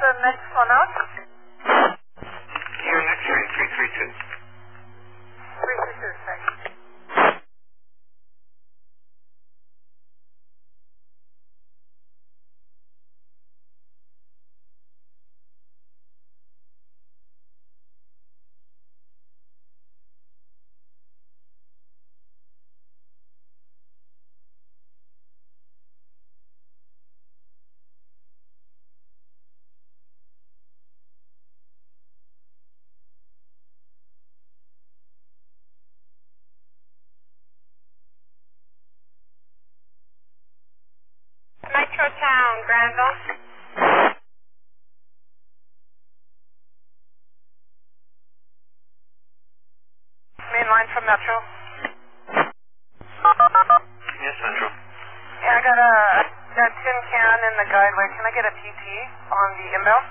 next one out. Your next train, 332. 332, thanks. Metro Town, Granville. Main line from Metro. Yes, Metro. Yeah, I got a tin can in the guideway. Can I get a PT on the inbound?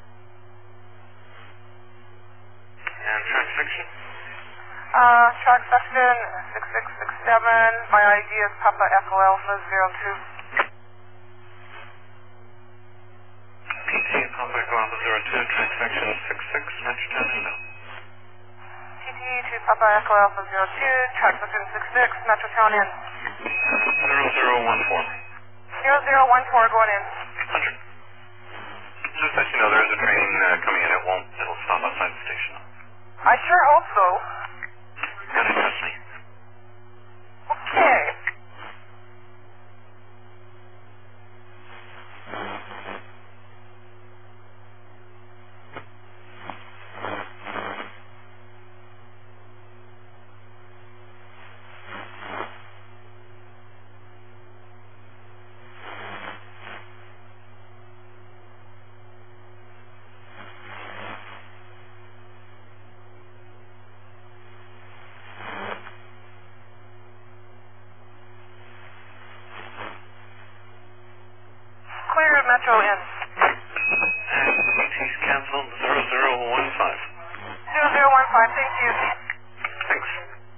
And transfixion? Track section 6667. My ID is Papa Echo Alpha 02. PT Papa Echo Alpha 02, transfixion 66, Metrotown inbound. PT to Papa Echo Alpha 02, track section 66, Metrotown in. 0014. 0014 going in. 100. Just let you know there is a train coming in. It'll stop outside the station. I sure hope so. Gotta trust me. Okay. Clear Metro in. And the BT's canceled 0015. 0015, thank you. Thanks.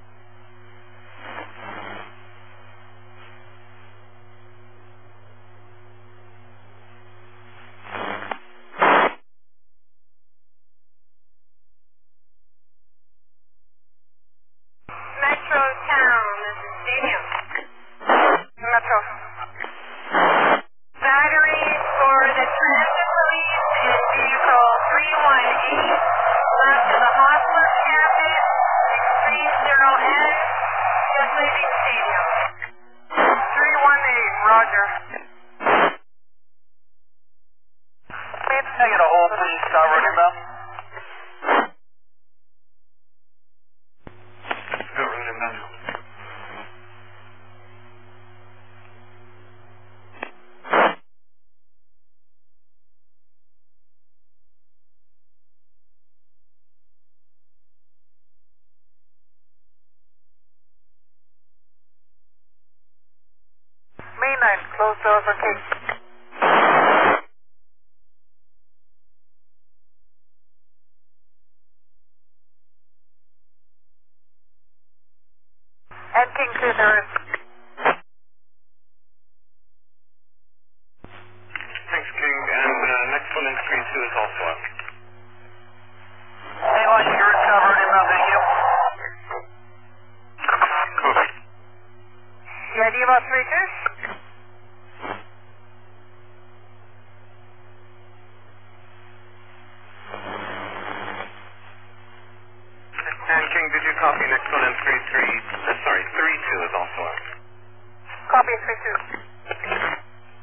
Metro Town, this is Stadium. Metro. Battery for the transit police is vehicle 318, left of the Hostler Campus, 630N, just leaving Stadium. 318, roger. Can I get a hold, please? Route inbound. Go route inbound. Main line, closed doors are case. And King Clear there is. Thanks, King. And next one in 32 is also up. Main line, you're covered inbound, thank you. Copy. The ID about 32? And King, did you copy next one in 32 is also up. Copy 32.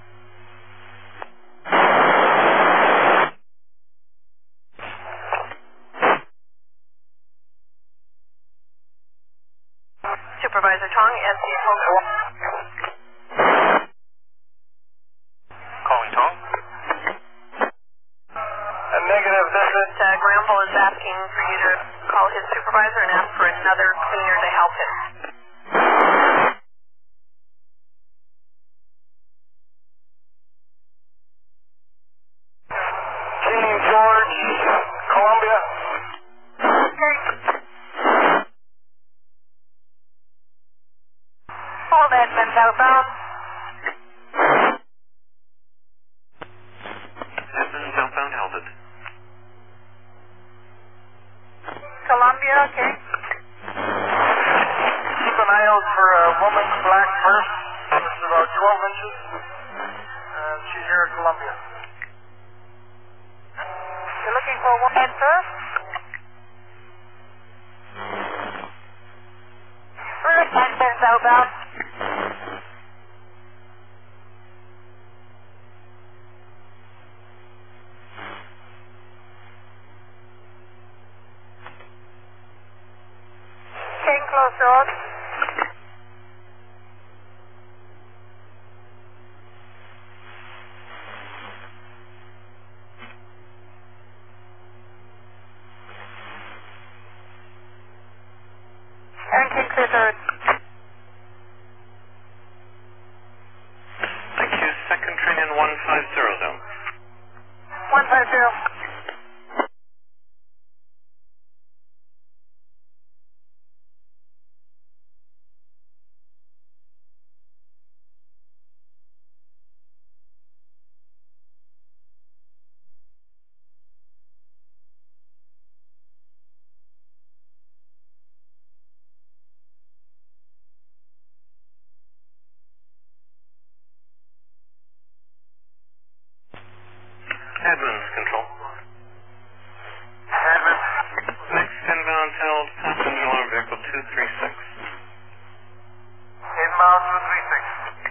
Supervisor Tong, SC Pogo. Calling Tom. A negative, this is Granville is asking for you to call his supervisor and ask for another cleaner to help him. King George, Columbia. Hold Edmund outbound. Edmund outbound, held okay. Keep an eye out for a woman's black purse. It's about 12 inches. And she's here in Columbia. You're looking for a woman first? First, and then southbound. King Close Road. And King Clear Third. Thank you. Second train in 150 zone. 150. Admin's control. Admin. Next inbound held passenger alarm vehicle 236. Inbound 236.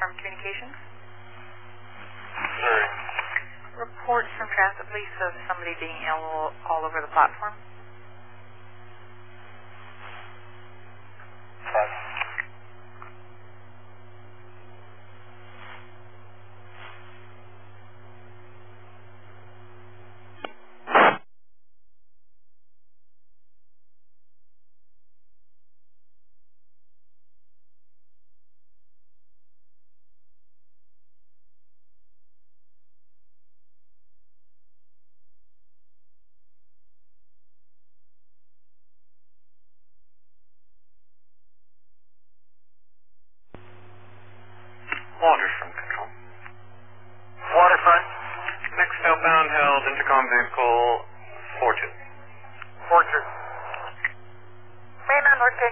platform communications. Sorry. Reports from transit police of somebody being ill all over the platform. Waterfront control. Waterfront. Next outbound held intercom vehicle 42. 42. Main unworking.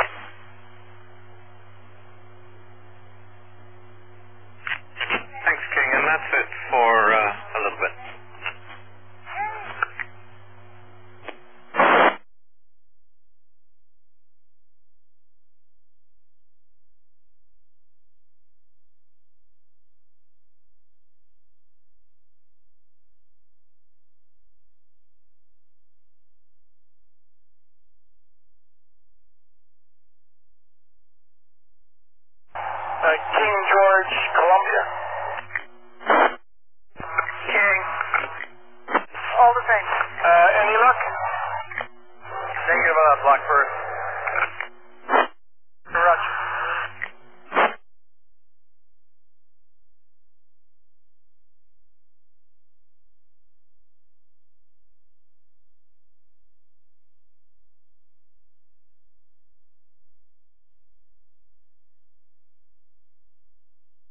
Thanks, King, and that's it for a little bit. King George, Columbia. King. All the same. Any luck? Negative on that Blackbird. Roger.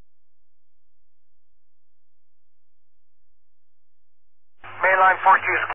Mainline 42 is